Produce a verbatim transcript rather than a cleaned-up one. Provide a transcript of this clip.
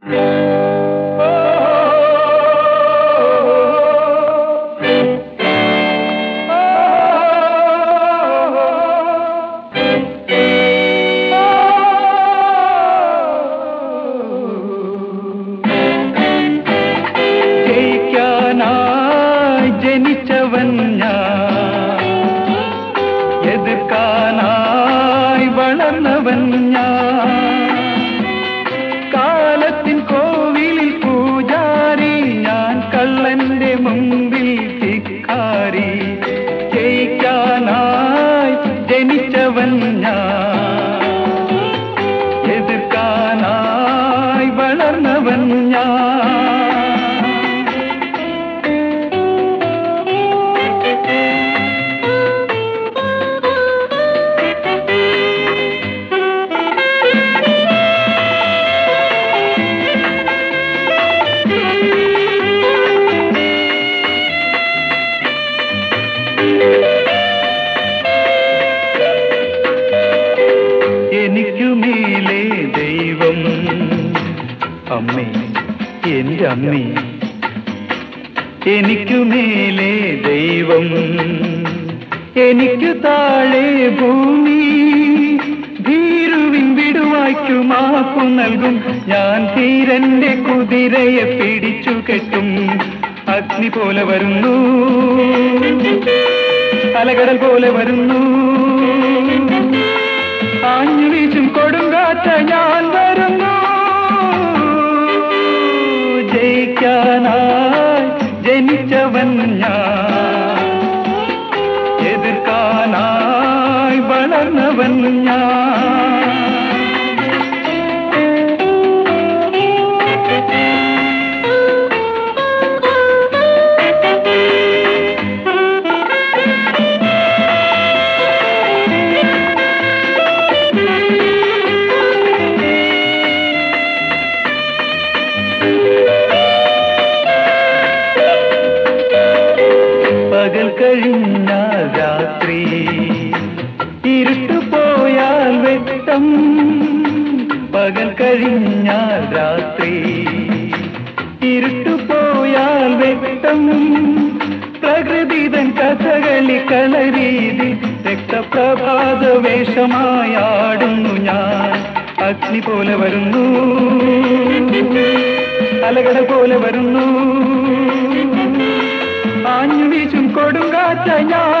ജനിച്ചവൻ ഞാൻ, എതിർക്കാനായി വളർന്നവൻ ഞാൻ. കാലത്തിൻ കോവിലിൽ പൂജാരി ഞാൻ, കള്ളന്റെ മുമ്പിൽ ധിക്കാരി. ജയിക്കാനായി ജനിച്ചവൻ ഞാൻ, എതിർക്കാനായി വളർന്നവൻ ഞാൻ. എനിക്കുമേലെ ദൈവം അമ്മേ, എൻ്റെ അമ്മേ. എനിക്കുമേലെ ദൈവം, എനിക്കു താഴെ ഭൂമി. ഭീരുവിൻ വിടുവായ്ക്കു മാപ്പു നൽകും ഞാൻ, ധീരന്റെ കുതിരയെ പിടിച്ചു കെട്ടും. അഗ്നി പോലെ വരുന്നു, അലകടൽ പോലെ വരുന്നു, ആഞ്ഞു വീശും കൊടുങ്കാറ്റ ഞാൻ വരുന്നു. ജയിക്കാനായി ജനിച്ചവൻ ഞാൻ, എതിർക്കാനായി വളർന്നവൻ ഞാൻ. പകൽ കഴിഞ്ഞാൽ രാത്രി, ഇരുട്ടു പോയാൽ വെട്ടം. പകൽ കഴിഞ്ഞാൽ രാത്രി, ഇരുട്ടു പോയാൽ വെട്ടം. പ്രകൃതിതൻ കഥകളി കളരീതി, രക്തപ്രഭാത വേഷമായാടുന്നു ഞാൻ. അഗ്നി പോലെ വരുന്നു, അലകട പോലെ വരുന്നു, ആഞ്ഞു വീശും കൊടുങ്കാറ്റ ഞാൻ.